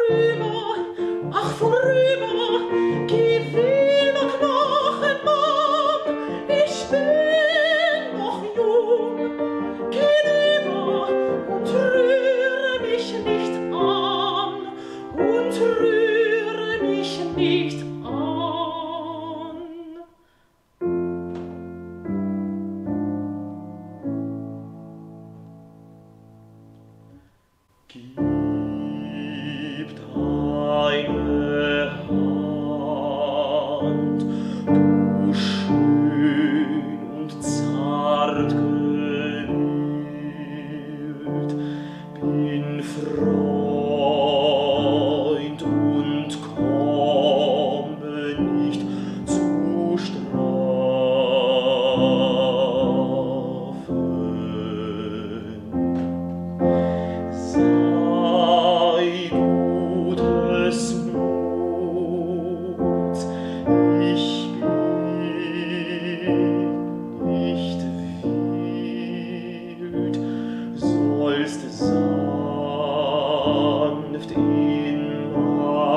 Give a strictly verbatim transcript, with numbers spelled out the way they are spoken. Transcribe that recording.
vorüber, ach vorüber, geh wilder Knochenmann, ich bin noch jung, geh über und rühre mich nicht an, und rühre mich nicht an. Gib deine Hand, du schön und zart gemüht, bin Freund und komme nicht zu strafen. Sei gutes Muts, ich bin nicht wild, sollst sanft in